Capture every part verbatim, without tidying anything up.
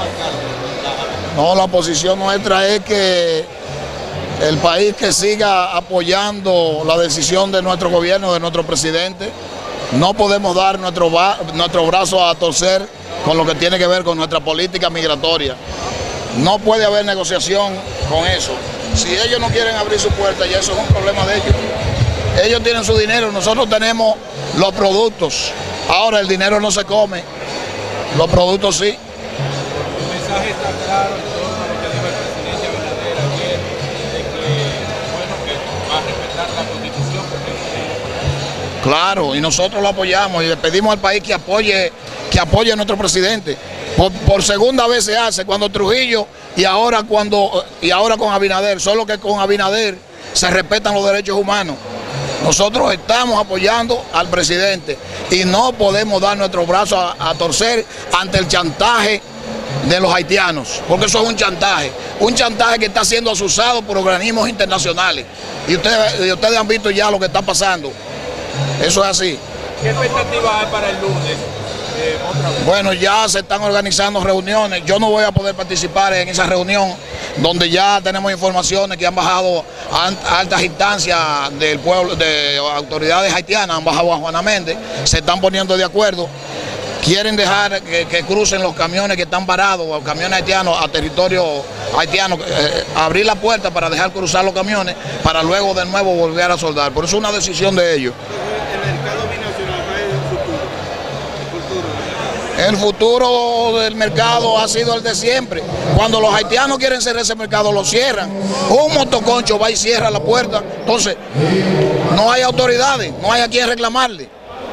No, la posición nuestra es que el país que siga apoyando la decisión de nuestro gobierno, de nuestro presidente. No podemos dar nuestro, nuestro brazo a torcer con lo que tiene que ver con nuestra política migratoria. No puede haber negociación con eso. Si ellos no quieren abrir su puerta, ya eso es un problema de ellos. Ellos tienen su dinero, nosotros tenemos los productos. Ahora el dinero no se come, los productos sí. El mensaje está claro en torno a lo que dijo el presidente Abinader ayer, de que, bueno, que va a respetar la Constitución. Porque... Claro, y nosotros lo apoyamos y le pedimos al país que apoye, que apoye a nuestro presidente. Por, por segunda vez se hace, cuando Trujillo y ahora, cuando, y ahora con Abinader, solo que con Abinader se respetan los derechos humanos. Nosotros estamos apoyando al presidente y no podemos dar nuestro brazo a, a torcer ante el chantaje de los haitianos, porque eso es un chantaje, un chantaje que está siendo asusado por organismos internacionales. Y ustedes, y ustedes han visto ya lo que está pasando. Eso es así. ¿Qué expectativa hay para el lunes? Eh, otra vez. Bueno, ya se están organizando reuniones. Yo no voy a poder participar en esa reunión donde ya tenemos informaciones que han bajado a altas instancias del pueblo, de autoridades haitianas, han bajado a Juana Méndez, se están poniendo de acuerdo. Quieren dejar que, que crucen los camiones que están parados, los camiones haitianos a territorio haitiano, eh, abrir la puerta para dejar cruzar los camiones, para luego de nuevo volver a soldar. Por eso es una decisión de ellos. El mercado binacional va en el futuro. El futuro del mercado ha sido el de siempre. Cuando los haitianos quieren cerrar ese mercado, lo cierran. Un motoconcho va y cierra la puerta. Entonces, no hay autoridades, no hay a quien reclamarle.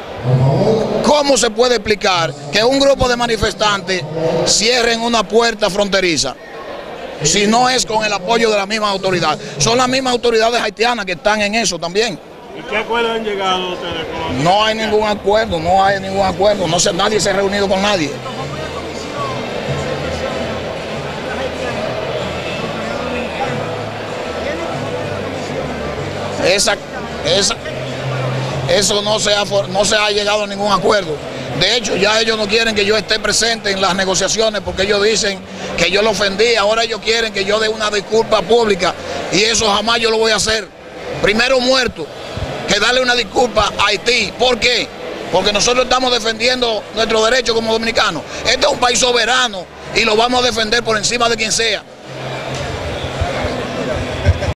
¿Cómo se puede explicar que un grupo de manifestantes cierren una puerta fronteriza si no es con el apoyo de la misma autoridad? Son las mismas autoridades haitianas que están en eso también. ¿Y qué acuerdo han llegado ustedes con? No hay ningún acuerdo, no hay ningún acuerdo, no se, nadie se ha reunido con nadie. Esa, esa, eso no se, ha, no se ha llegado a ningún acuerdo. De hecho, ya ellos no quieren que yo esté presente en las negociaciones porque ellos dicen que yo lo ofendí. Ahora ellos quieren que yo dé una disculpa pública y eso jamás yo lo voy a hacer. Primero muerto que darle una disculpa a Haití. ¿Por qué? Porque nosotros estamos defendiendo nuestros derechos como dominicanos. Este es un país soberano y lo vamos a defender por encima de quien sea.